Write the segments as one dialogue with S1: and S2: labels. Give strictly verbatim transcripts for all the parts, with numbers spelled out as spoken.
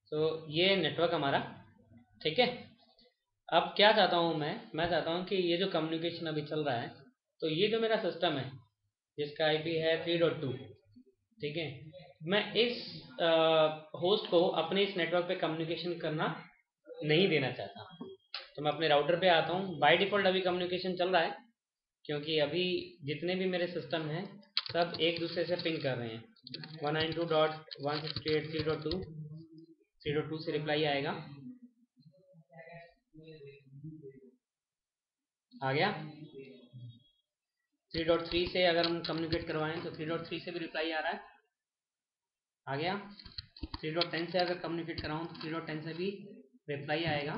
S1: तो ये नेटवर्क हमारा, ठीक है। अब क्या चाहता हूँ मैं मैं चाहता हूँ कि ये जो कम्युनिकेशन अभी चल रहा है, तो ये जो मेरा सिस्टम है जिसका आईपी है थ्री डॉट टू, ठीक है, मैं इस होस्ट को अपने इस नेटवर्क पे कम्युनिकेशन करना नहीं देना चाहता। तो मैं अपने राउटर पे आता हूँ। बाय डिफ़ॉल्ट अभी कम्युनिकेशन चल रहा है, क्योंकि अभी जितने भी मेरे सिस्टम हैं सब एक दूसरे से पिंग कर रहे हैं। One nine two dot one sixty eight three dot two three dot two से रिप्लाई आएगा, आ गया। थ्री डॉट थ्री से अगर हम कम्युनिकेट करवाएं तो थ्री डॉट थ्री से भी रिप्लाई आ रहा है, आ गया। थ्री डॉट टेन से अगर कम्युनिकेट कराऊं तो थ्री डॉट टेन से भी रिप्लाई आएगा,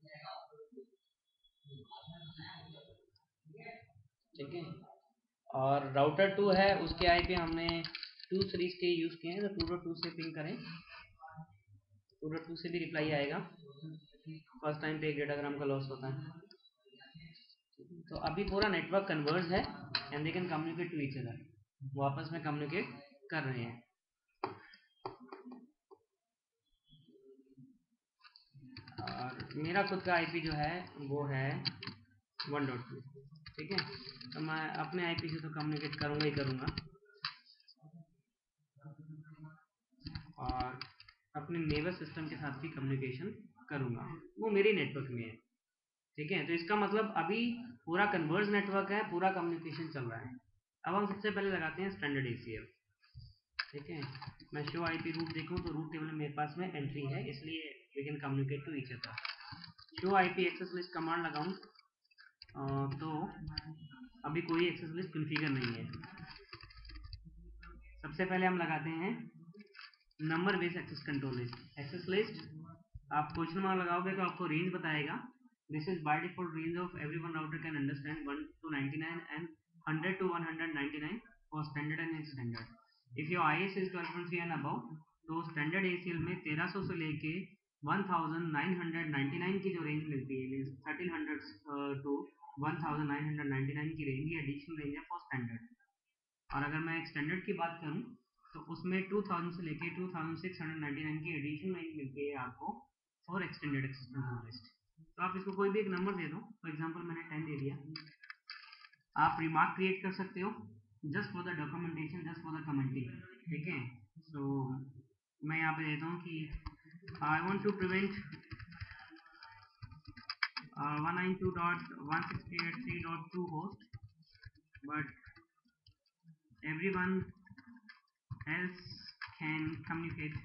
S1: ठीक है। और राउटर टू है, उसके आईपी हमने टू सीरीज के यूज़ किए हैं, तो टू डॉट टू से पिंग करें, टू डॉट टू से भी रिप्लाई आएगा। फर्स्ट टाइम पे एक डेटाग्राम का लॉस होता है। तो अभी पूरा नेटवर्क कन्वर्ज है and they can communicate to each other, वो आपस में कम्युनिकेट कर रहे हैं। और मेरा खुद का आईपी जो है वो है वन डॉट टू, ठीक है। तो मैं अपने आईपी से तो कम्युनिकेट करूँगा ही करूँगा, और अपने नेबर सिस्टम के साथ भी कम्युनिकेशन करूँगा, वो मेरे नेटवर्क में है, ठीक है। तो इसका मतलब अभी पूरा कन्वर्ज नेटवर्क है, पूरा कम्युनिकेशन चल रहा है। अब हम सबसे पहले लगाते हैं स्टैंडर्ड एसीएल, ठीक है। मैं शो आईपी रूट देखूँ तो रूट टेबल में मेरे पास में एंट्री है, इसलिए we can communicate to each other. Show IP access list command लगाऊँ तो अभी कोई एक्सेस लिस्ट कॉन्फ़िगर नहीं है। सबसे पहले हम लगाते हैं number base access control list. Access list आप क्वेश्चन मार्क लगाओगे तो आपको रेंज बताएगा। This is by default range of every one router can understand one two ninety nine and hundred to one hundred ninety nine for standard and standard. If your IOS is twelve point three and above, तो standard ACL में तेरह सौ से लेके one thousand nine hundred ninety nine की जो range मिलती है, means thirteen hundred to one thousand nine hundred ninety nine की रेंज, ये एडिशनल रेंज है फॉर स्टैंडर्ड। और अगर मैं एक स्टैंडर्ड की बात करूं तो उसमें टू थाउजेंड से लेके two thousand six hundred ninety nine की एडिशनल रेंज मिलती है आपको for extended access control list. तो आप इसको कोई भी एक नंबर दे दो, फॉर एग्जांपल मैंने टेन दे दिया। आप रिमार्क क्रिएट कर सकते हो just for the documentation, just for the commenting, ठीक है। सो मैं यहाँ पे देता हूँ कि I want to prevent one nine two dot one sixty eight three dot two host, but everyone else can communicate।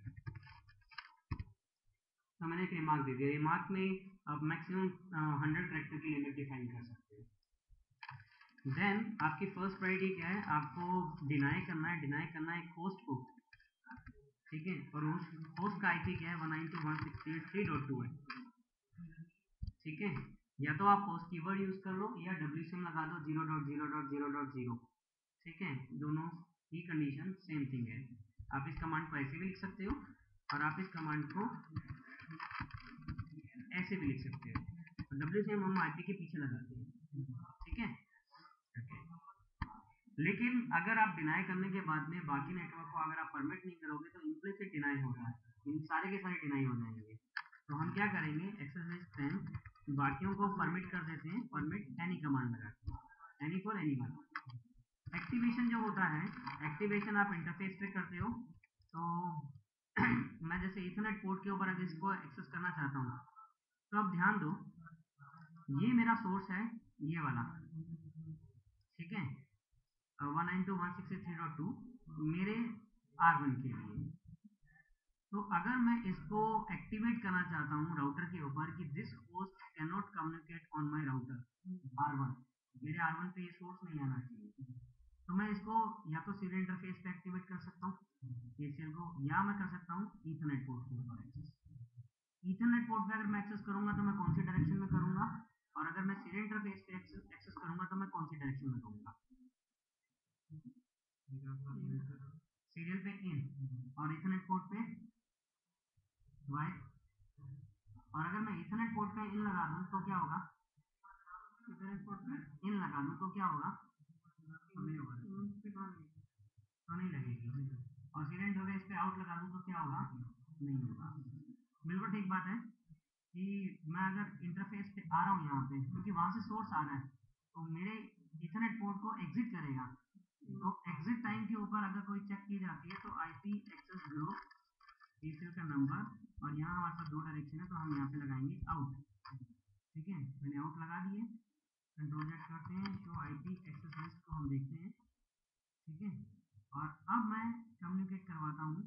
S1: तो मैंने एक रिमार्क दे दिया। रिमार्क में आप मैक्सिमम हंड्रेड कैरेक्टर की लिमिट डिफाइन कर सकते हो। देन आपकी फर्स्ट प्रायोरिटी क्या है, आपको डिनाई करना है, डिनाई करना है होस्ट को, ठीक है। और उस होस्ट का आईपी क्या है, one nine two one sixty eight three dot two है, ठीक है। या तो आप होस्ट कीवर्ड यूज कर लो या डब्ल्यूसीएम लगा दो zero dot zero dot zero dot zero, ठीक है। दोनों ही कंडीशन सेम थिंग है। आप इस कमांड को ऐसे भी लिख सकते हो और आप इस कमांड को ऐसे भी लिख सकते हो। तो डब्ल्यूसीएम हम आईपी के पीछे लगाते हैं, ठीक है। okay. लेकिन अगर आप डिनाई करने के बाद में बाकी नेटवर्क को अगर आप परमिट नहीं करोगे तो इम्प्लिसिट डिनाई होगा, इन सारे के सारे डिनाई हो जाएंगे। तो हम क्या करेंगे, एक्सेस लिस्ट टेन बाकियों को परमिट कर देते हैं, परमिट एनी कमांड लगा के, any for any one. Activation जो होता है, एक्टिवेशन आप इंटरफेस पे करते हो। तो मैं जैसे इथरनेट पोर्ट के ऊपर अगर इसको एक्सेस करना चाहता हूँ, तो आप ध्यान दो, ये मेरा सोर्स है, ये वाला, ठीक है, one nine two one six three dot two मेरे आर वन के लिए। तो अगर मैं इसको एक्टिवेट करना चाहता हूँ राउटर के ऊपर कि this host can not communicate on my router R one, मेरे आर वन पे ये सोर्स नहीं आना चाहिए, तो मैं इसको या तो सीरियल इंटरफेस पे एक्टिवेट कर सकता हूँ एसीएल को, या मैं कर सकता हूँ ईथरनेट पोर्ट के ऊपर एक्सेस। ईथरनेट पोर्ट पे अगर मैं एक्सेस करूंगा तो मैं कौन सी डायरेक्शन में करूंगा, और अगर मैं सीरियल इंटरफेस पे एक्सेस, एक्सेस करूंगा तो मैं कौन सी डायरेक्शन में करूंगा। सीरियल पे इन और इथरनेट पोर्ट पे वाई। और अगर मैं इथरनेट पोर्ट पे इन लगा दूं तो क्या होगा, इथरनेट पोर्ट पे इन लगा दूं तो क्या होगा, तो नहीं होगा, तो नहीं लगेगी। और सीरियल इंटरफेस पे आउट लगा दूं तो क्या होगा, नहीं होगा। बिल्कुल ठीक बात है कि मैं अगर इंटरफेस पे आ रहा हूँ यहाँ पे, क्योंकि वहां से सोर्स आ रहा है, तो मेरे इथरनेट पोर्ट को एग्जिट करेगा। तो एग्जिट टाइम के ऊपर अगर कोई चेक की जाती है तो आईपी एक्सेस ग्रुप एसीएल का नंबर, और यहाँ हमारे पास दो डायरेक्शन है तो हम यहाँ पे लगाएंगे आउट। ठीक है, मैंने आउट लगा दिए, कंट्रोल जेड करते हैं, शो आईपी एक्सेस लिस्ट को हम देखते हैं। ठीक है, और अब मैं कम्युनिकेट करवाता हूँ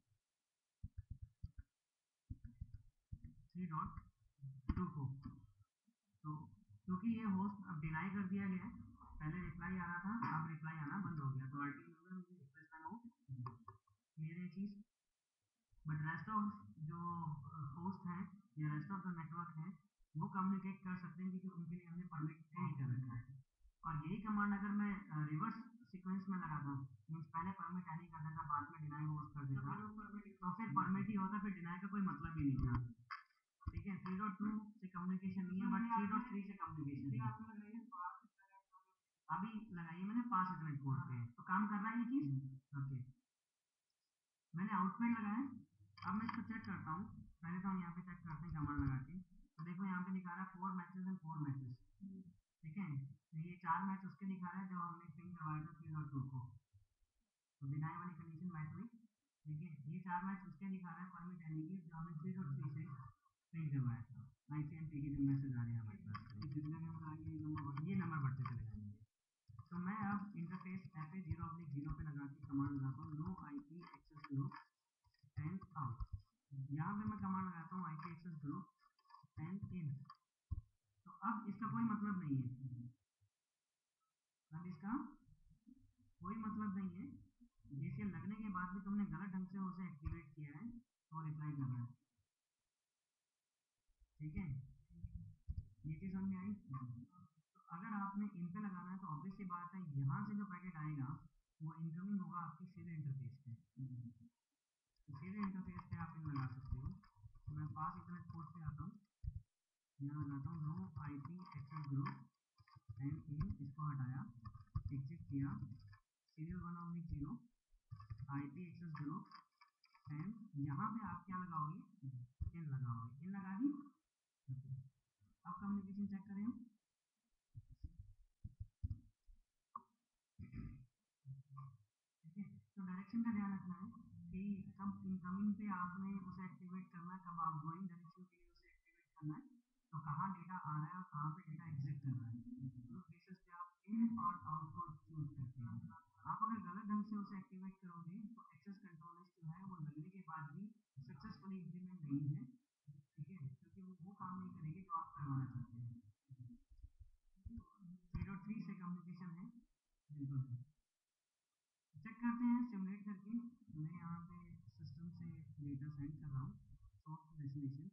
S1: थ्री डॉट टू को। तो क्योंकि ये होस्ट अब डिनाई कर दिया गया है, पहले रिप्लाई आ रहा था, अब रिप्लाई आना बंद हो गया, तो आरटी नंबर मुझे रिक्वेस्ट करना हो, क्लियर है चीज। बट रेस्ट ऑफ जो होस्ट हैं या रेस्ट ऑफ द नेटवर्क हैं, वो कम्युनिकेट कर सकते हैं क्योंकि उनके लिए हमने परमिट नहीं कर रखा है। और यही कमांड अगर मैं रिवर्स सीक्वेंस में लगाता, मीन्स पहले परमिट नहीं कर देता, बाद में डिनाई होस्ट कर देता, तो फिर परमिट ही होता, फिर डिनाई का कोई मतलब ही नहीं था। ठीक है, थ्री डॉट टू से कम्युनिकेशन नहीं है, बट थ्री डॉट थ्री से कम्युनिकेशन है। अभी लगाइए मैंने पास इतने पोर्ट पे, तो काम कर रहा है ये चीज। ओके, मैंने आउटपुट लगाया, अब मैं इसको चेक करता हूँ। पहले तो हम यहाँ पे चेक करते हैं कमांड लगा के, तो देखो यहाँ पे दिखा रहा है four matches and four matches. ठीक है, तो ये चार मैच उसके दिखा रहा है जो हमने पिंग करवाया था थ्री डॉट टू को, तो डिनाई वाली कंडीशन मैच हुई। ठीक है, ये चार मैच उसके दिखा रहा है परमिट यानी कि जो हमने थ्री डॉट थ्री से पिंग करवाया था। आईसीएमपी के जो मैसेज आ रहे हैं हमारे पास, ये नंबर बढ़ते चले जाएंगे। तो मैं अब इंटरफेस एफ ए जीरो अपने जीरो पे लगा के कमांड लगाता हूँ no IP access group and out. यहाँ पे मैं कमांड लगाता हूँ IP access group and in. तो अब इसका कोई मतलब नहीं है, अब इसका कोई मतलब नहीं है, जैसे लगने के बाद भी तुमने गलत ढंग से उसे एक्टिवेट किया है तो रिप्लाई कर रहा है। ठीक है, ये चीज समझ में आई। तो अगर आपने इन पे लगाना है तो ऑब्वियस सी बात है, यहाँ से जो पैकेट आएगा वो इनकमिंग होगा आपकी सीधे इंटरफेस पे, तो सीधे इंटरफेस पे आप इन लगा सकते हो। तो मैं पास इतने पोर्ट पे आता हूँ, यहाँ लगाता हूँ no I P access group and in, इसको हटाया, एग्जिट किया, serial one oblique zero I P access group and यहाँ पे आप क्या लगाओगे, इन लगाओगे, इन लगा दी। अब कम्युनिकेशन चेक करें हम। ठीक है, तो डायरेक्शन का ध्यान रखना है कि कब इनकमिंग पे आपने उसे एक्टिवेट करना है, कब आउटगोइंग डायरेक्शन के लिए उसे एक्टिवेट करना है, तो कहाँ डेटा आ रहा है और कहाँ पे डेटा एग्जिट कर रहा है, उस बेसिस पे आप इन और आउट को चूज करते हैं। आप अगर गलत ढंग से उसे एक्टिवेट करोगे तो एक्सेस कंट्रोल लिस्ट जो है वो लगने के बाद भी सक्सेसफुली इंप्लीमेंट नहीं है। ठीक है, क्योंकि वो वो काम नहीं करेगी जो आप करवाना चाहते हैं। थ्री डॉट थ्री से कम्युनिकेशन है, बिल्कुल चेक करते हैं सिमुलेट करके। मैं यहाँ पे सिस्टम से डेटा सेंड कर रहा हूँ सोर्स टू डेस्टिनेशन।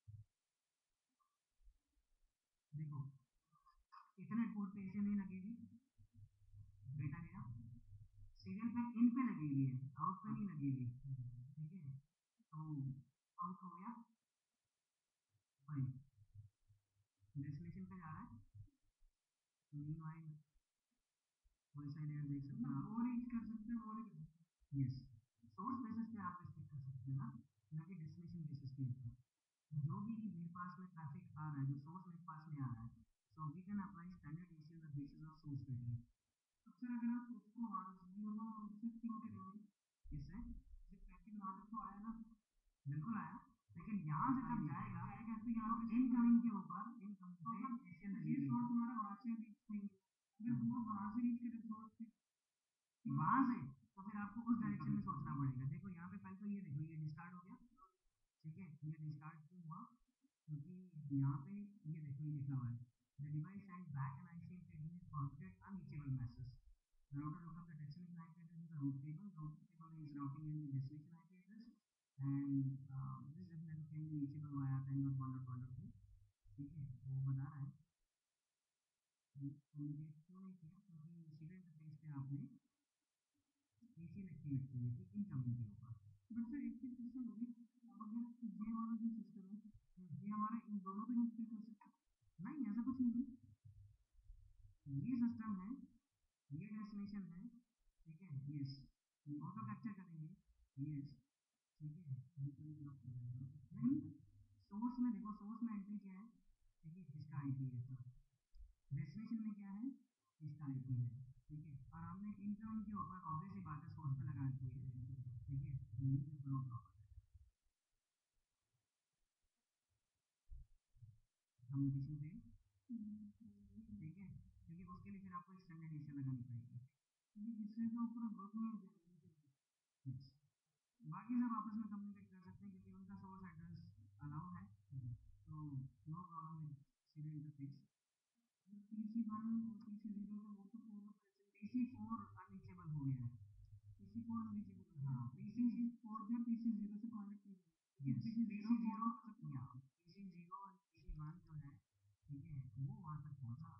S1: देखो इतने पोर्ट पे इसे नहीं लगेगी, डेटा गया सीरियल पे इन पे लगेगी, आउट पे नहीं लगेगी। ठीक है, तो आउट हो गया, फाइन, डेस्टिनेशन पे जा रहा है। मीनवाइल वही साइड एयर देख सकते हैं, और रीच कर सकते हैं, और यस सोर्स बेसिस पे आप रिस्ट्रिक्ट कर सकते हैं ना, ना कि डेस्टिनेशन बेसिस के ऊपर। जो भी मेरे पास में ट्रैफिक आ रहा है, जो सोर्स मेरे पास में आ रहा है, so we can apply standard ACL the basis of source filtering. अक्सर अगर आप उसको वहाँ उससे पिंग करेंगे, इससे जैसे पैकेट वहाँ तक तो आया ना, बिल्कुल आया, लेकिन यहाँ से जब जाएगा जाएगा तो यहाँ पे इनकमिंग के ऊपर इनकमिंग पे एसीएल लगेगी, सोर्स हमारा वहाँ से रीच नहीं है, अगर वो वहाँ से रीच करे सोर्स पे वहाँ से, तो फिर आपको उस डायरेक्शन में सोचना पड़ेगा। देखो यहाँ पे पहले तो ये देखो ये डिस्कार्ड हो गया। ठीक है, ये डिस्कार्ड क्यों हुआ, क्योंकि यहाँ पे ये देखो ये लिखा हुआ है the device send back an ICMP pending is prompted unreachable message. Router look up the destination I P address in the route table. Route table is routing in the destination I P address and uh, this definitely can be reachable via ten dot one dot one dot two. ठीक है, वो बता रहा है communicate क्यों नहीं किया, क्योंकि सीधे इंटरफेस पे आपने एसीएल एक्टिवेट की थी इनकमिंग के ऊपर। बट सर एक चीज क्वेश्चन होगी, अब अगर ये वाला जो सिस्टम है ये हमारे इन दोनों पे नहीं कर सकता? नहीं, ऐसा कुछ नहीं है, ये सिस्टम है, ये डेस्टिनेशन है। ठीक है, यस ऑटो कैप्चर करेंगे, यस ठीक है, सोर्स में देखो, सोर्स में एंट्री क्या है, ठीक है, इसका आईपी है, डेस्टिनेशन में क्या है, इसका आईपी है, ठीक है, और हमने इनकम के ऊपर ऑब्वियस ही बात है सोर्स पे लगा दी है, ठीक है, नो प्रॉब्लम। कम्युनिकेशन पे, ठीक है, क्योंकि उसके लिए फिर आपको एक्सटेंडेड एशिया लगानी पड़ेगी, क्योंकि इससे तो पूरा ग्रुप में हो जाएगा। यस, बाकी सब आपस में कम्युनिकेट कर सकते हैं क्योंकि उनका सोर्स एड्रेस अलाउ है, तो no problem with serial interface. PC one और पीसी जीरो का वो तो पूरा पीसी फोर अनरीचेबल हो गया है, पीसी फोर अनरीचेबल, हाँ, पीसी फोर जो पीसी जीरो से कनेक्ट नहीं है, यस, पीसी जीरो या पीसी जीरो और पीसी वन जो है, ठीक है, वो वहां तक पहुंचा।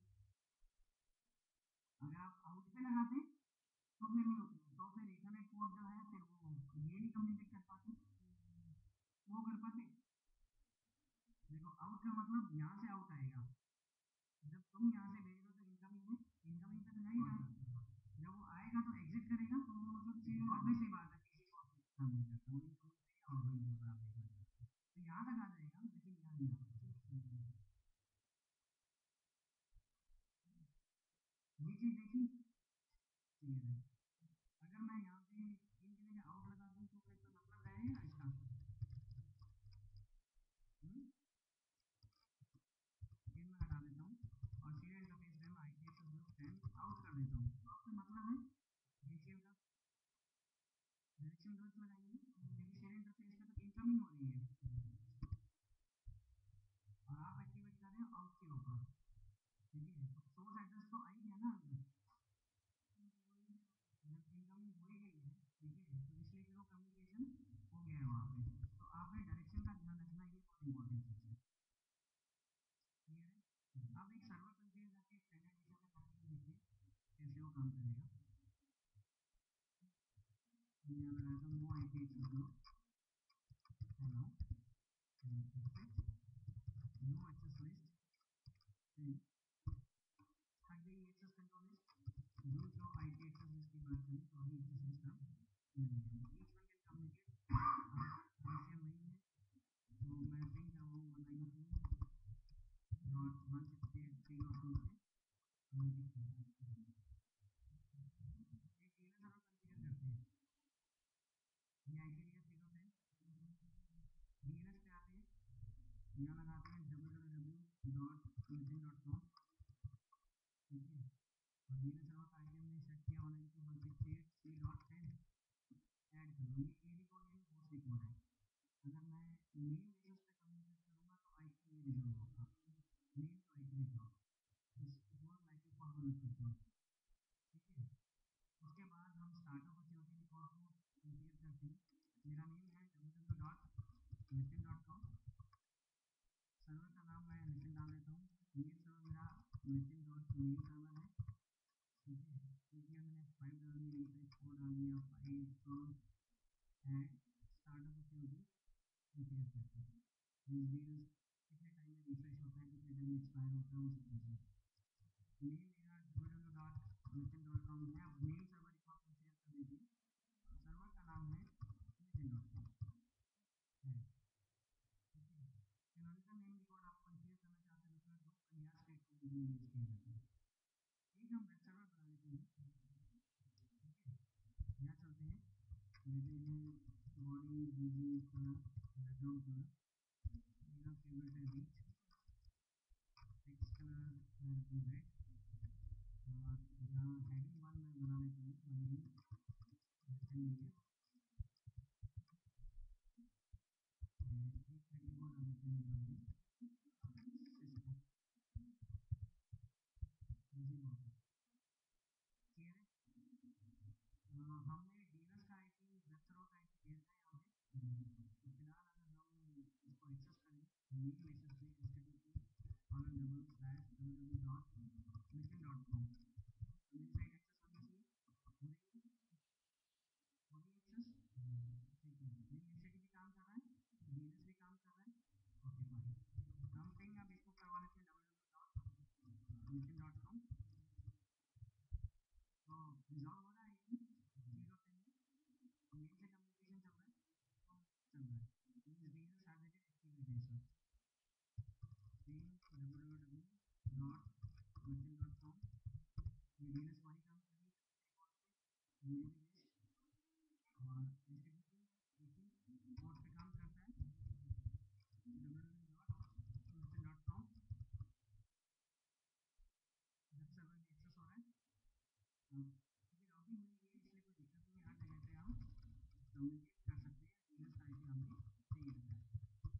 S1: अगर आप आउट पे लगाते तो फिर नहीं होता, तो फिर इथरनेट पोर्ट जो है फिर वो ये नहीं कम्युनिकेट कर पाते, वो कर पाते। देखो आउट का मतलब यहाँ से आउट आएगा, जब तुम यहाँ से भेज दो तो इनकमिंग में, इनकमिंग पे तो जाएगा, जब वो आएगा तो एग्जिट करेगा, तो वो मतलब चीज ऑब्वियस सी बात है, किसी को काम नहीं करता, वो इनकमिंग पे और वही दूसरा देखना, तो यहाँ तक आ जाएगा लेकिन यहाँ नहीं आ पाता। ये चीज देखी क्लियर है। अगर मैं यहाँ पे इन की जगह आउट लगा दूँ तो फिर तो मतलब रहेगा इसका, हम्म, ये मैं हटा देता हूँ और सीरियल इंटरफेस में मैं IP access group ten out कर देता हूँ, तो आपका मतलब है एसीएल का डायरेक्शन गलत लगाएंगे क्योंकि सीरियल इंटरफेस पे तो इनकमिंग हो रही है और आप एक्टिवेट कर रहे हो आउट के ऊपर, ठीक है, तो सोर्स एड्रेस तो आ ही गया ना, जब इनकमिंग हो ही गई है, ठीक है, तो इसलिए फिर वो कम्युनिकेशन हो गया है वहाँ पे, तो आपने डायरेक्शन का ध्यान रखना, ये बहुत इंपॉर्टेंट चीज़ है, क्लियर है। अब एक सर्वर कंफिगर करके स्टैंडर्ड एशिया में करके देखिए कैसे वो काम करेगा। मैं लगाया था no I P access hello, no access list, हट गई एक्सेस कंट्रोल लिस्ट, नो जो आईपी एक्सेस लिस्ट की बात करें तो अभी एक्सेस लिस्ट का नहीं है, ईच वन कैन कम्युनिकेट, एशिया नहीं है, तो मैं पिंग करवाऊँ one ninety dot one sixty eight three dot two से कम्युनिकेट करता है। एक डीएनएस सर्वर कॉन्फ़िगर करते हैं, ये आईपी दिया थ्री डॉट टेन, डीएनएस पे आते हैं, यहाँ लगाते हैं W W W dot Nitin dot com, ठीक है, और डीएनएस सर्वर का आईपी हमने सेट किया one ninety one sixty eight three dot ten, add करो, ये एडी कोड यानी होस्ट कोड है, अगर मैं मेन बेसिस पे कम्युनिकेट करूँगा तो आईपी ये रिजल्ट होगा, मेन तो IP result, it was like a forward request, ठीक है, उसके बाद हम स्टार्टअप सिक्योरिटी रिकॉर्ड को कॉन्फ़िगर करते हैं, मेरा नेम है W W W dot Nitin dot com, server का नाम मैं नितिन डाल देता हूँ, मेल सर्वर मेरा नितिन डॉट मेल सर्वर है, ठीक है, क्योंकि मैंने फाइव डाल दिया, एक फोर डाल दिया, five source and startup security configure करते हैं, दिस डील्स कितने टाइम में रिफ्रेश होता है, कितने टाइम में एक्सपायर होता है, वो सब चीज़ें, मेल मेरा W W W dot Nitin dot com है, अब मेल सर्वर रिकॉर्ड कॉन्फ़िगर कर लीजिए, सर्वर का नाम है नितिन डॉट कॉम है, ठीक है, कैनोनिकल नेम रिकॉर्ड आप कॉन्फ़िगर करना चाहते हैं तो दो अलियास स्टेटमेंट के लिए यूज़ किया जाता है, एक हम वेब सर्वर बना लेते हैं, ठीक है, यहाँ चलते हैं, लेते हैं body BG colour background colour, मेरा फेवरेट है बीच, टेक्स्ट कलर मैं रखूँ रेड, और यहाँ हेडिंग वन मैं बना लेता हूँ मनी है, एक हेडिंग और डाल देते हैं मेरा सिस्टम, इजी बहुत है, क्लियर है। अ, हमने डीएनएस का आईपी वेब सर्वर का आईपी दे रखा है यहाँ पे, तो फिलहाल अगर हम इसको एक्सेस करें मेल एक्सेस पे HTTP colon double slash W dot Nitin dot com, तो मेरी साइट एक्सेस होनी चाहिए, हो रही है, हो रही है और पे काम करता है डब्ल्यू डॉट डॉट कॉम। जब सर्वर में एक्सेस हो रहा है क्योंकि राउटिंग हुई है इसलिए कोई दिक्कत नहीं है, हर जगह पे हम कम्युनिकेट कर सकते हैं। डीएनएस का आईपी हमें चाहिए रहता है।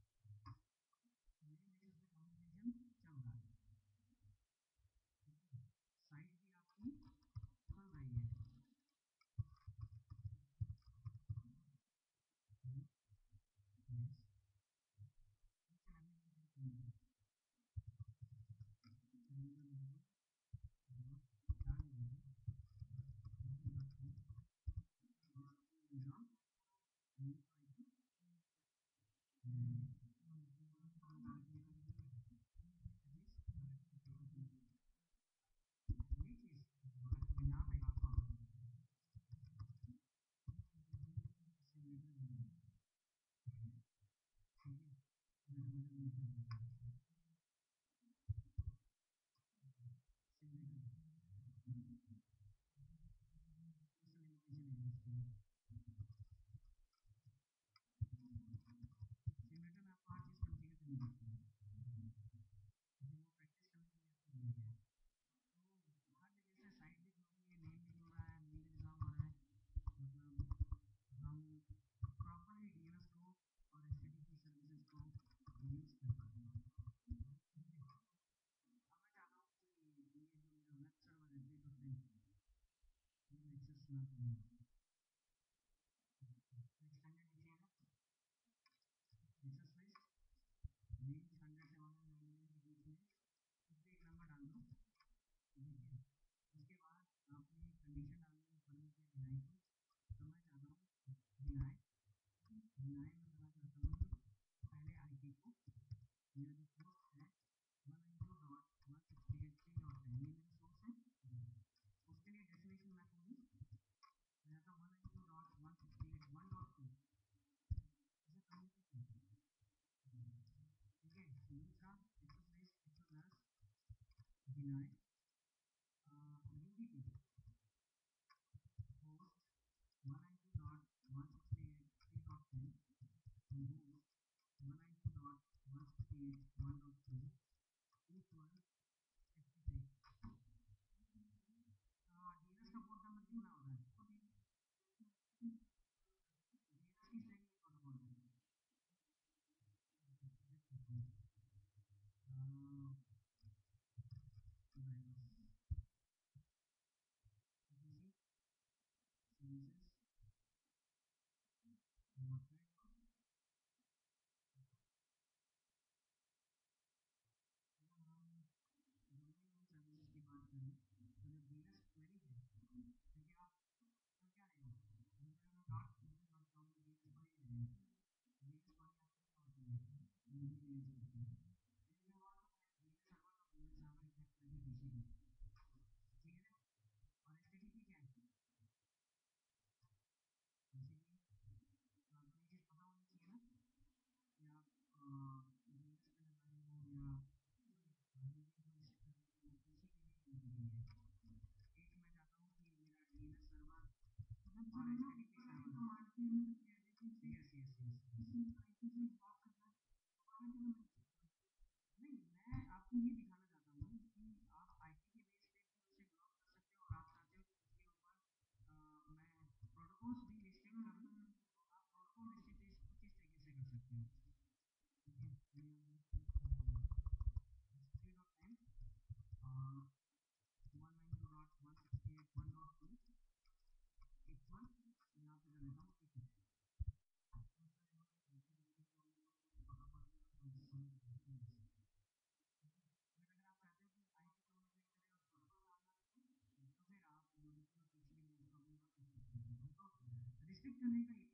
S1: मेरे नेटवर्क पे कम्युनिकेशन चल रहा है, साइट भी आपकी खुल रही है। यस, ये चीज़ यहाँ पे आपका सिमुलेटर में आपको हर चीज़ कॉन्फ़िगर करनी पड़ती है, क्योंकि वो प्रैक्टिस करने के लिए आपको दिया गया है। तो हर जगह से साइट भी खुल रही है, नेम भी खुल रहा है, मेल एग्ज़ाम हो रहा है। मतलब हम प्रॉपर्ली डीएनएस को और एचटीटीपी सर्विसेज को यूज़ कर पा रहे हैं। अब मैं चाहता हूँ कि ये जो मेरा वेब सर्वर है डॉट नेट ये मैं एक्सेस ना करूँ। एक्सटेंडेड लिखिएगा एक्सेस लिस्ट रेंज हंड्रेड से वन हंड्रेड नाइन के बीच में कुछ भी एक नंबर डाल दो। देखिए उसके बाद आपने कंडीशन डालनी है परमिट या डिनाई की। तो मैं चाहता हूँ डिनाई डिनाई में करना चाहता हूँ पहले आईपी को, मेरा जो पोस्ट है one into dot one sixty eight three dot ten ये मेरा सोर्स है। उसके लिए डेस्टिनेशन मैं कहूँ मैं चाहता हूँ one into dot one sixty eight one dot two इसे कम्युनिकेशन। ठीक है, दूसरा एक्सेस लिस्ट एक्सेस दस deny UDP host one ninety two dot one sixty eight three dot ten host one ninety two dot one sixty eight one dot two equal fifty three. DNS का port number कितना हो रहा है? DNS की stack में protocol है। Services dot net अगर हम डोमेन नेम सर्विसेज की बात करें तो जो डीएनएस क्वेरी है क्योंकि आप कर क्या रहे हो W dot domain dot com में डीएनएस क्वेरी ले रहे हो। डीएनएस क्वेरी आपकी क्या होती है? डोमेन नेम से होती है। लेकिन मैं बात डीएनएस सर्वर और डोमेन सर्वर कनेक्ट करके डीसीपी ठीक है ना। और एचटीटीपी क्या है? टीसीपी तो आपको ये चीज़ पता होनी चाहिए ना कि आप डीएनएस पे लगाए हो या मीडिया को रिसेट कर रहे हो टीसीपी भी एंटिटी है। एक मैं चाहता हूँ कि मेरा डीएनएस सर्वर और HTTP server yes yes yes नहीं मैं आपको ये दिखाना चाहता हूँ कि आप आईपी के बेस पे भी उसे ब्लॉक कर सकते हो और आप चाहते हो कि उसके ऊपर अ, मैं प्रोटोकॉल्स भी रिस्ट्रिक्ट कर दूँ तो आप प्रोटोकॉल रिस्ट्रिक्ट कुछ इस तरीके से कर सकते हो। ठीक है three dot ten one nine two dot one sixty eight one dot two equal यहाँ पे कर देता हूँ इक्वल बट अगर आप चाहते हो कि आईपी कम्युनिकेट करें और प्रोटोकॉल काम ना करें तो फिर आप यूडीपी और टीसीपी बेस्ड प्रॉब्लम कर सकते हो। तो रिस्ट्रिक्ट करने का